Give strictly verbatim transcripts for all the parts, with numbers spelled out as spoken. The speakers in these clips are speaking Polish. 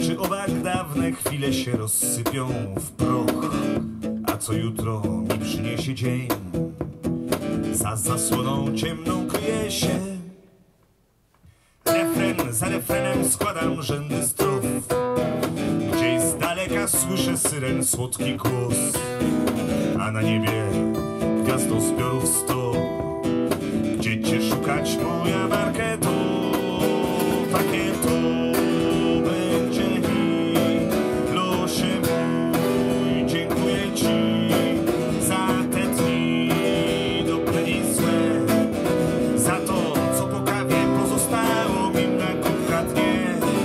Czy owak dawne chwile się rozsypią w proch, a co jutro mi przyniesie dzień? Za zasłoną ciemną kryje się. Refren za refrenem składam rzędy strof. Gdzieś z daleka słyszę syren słodki głos, a na niebie gwiazdozbiorów sto. Gdzie cię szukać, moja marketo? Takie to będzie i losie mój. Dziękuję ci za te dni dobre i złe, za to, co po kawie pozostało mi na kilka dni.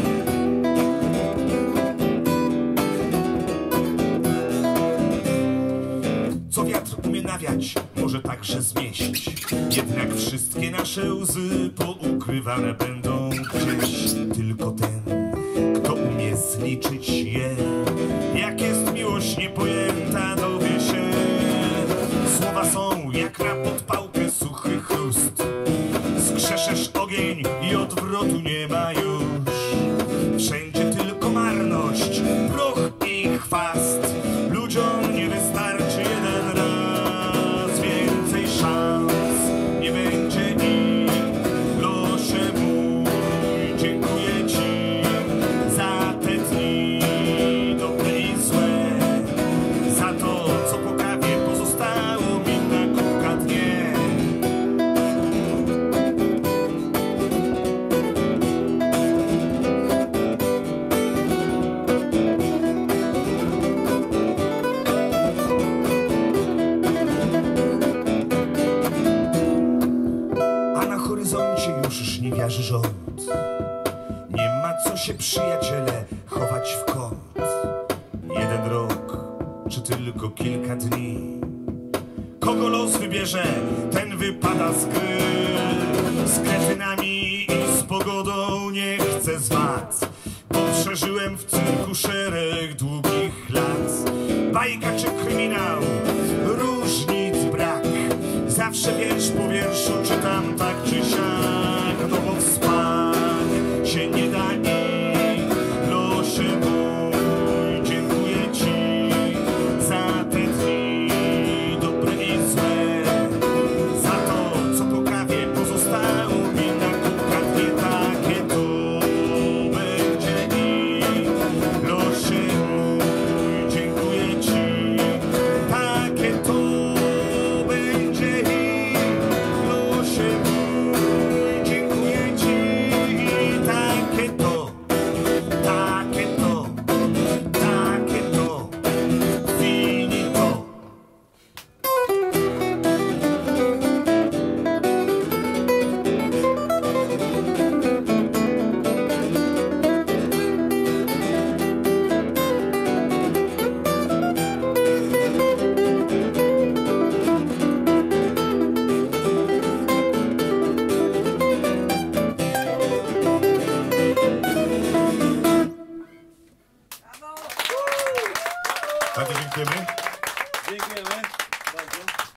Co wiatr umie nawiać, może także zmieść. Jednak wszystkie nasze łzy poukrywane będą gdzieś. Tylko ten, kto umie zliczyć je, jak jest miłość niepojęta, dowie się. Słowa są jak na podpałkę suchy chrust. Skrzeszesz ogień i odwrotu nie ma już. Wszędzie tylko marność, proch i chwast. Ludziom nie wystarczy jeden raz. Więcej szans nie będzie i losie mój. Dziękuję ci za te dni dobre i złe, za to, co po kawie pozostało mi na kilka dni. Już żniwiarzy rząd. Nie ma co się, przyjaciele, chować w kąt. Jeden rok, czy tylko kilka dni. Kogo los wybierze, ten wypada z gry. Z kretynami i z pogodą nie chcę zwad, bo przeżyłem w cyrku szereg długich lat. Bajka czy kryminał, różnic brak. Zawsze wiersz po wierszu czytam tak czy siak, no bo spać się nie da.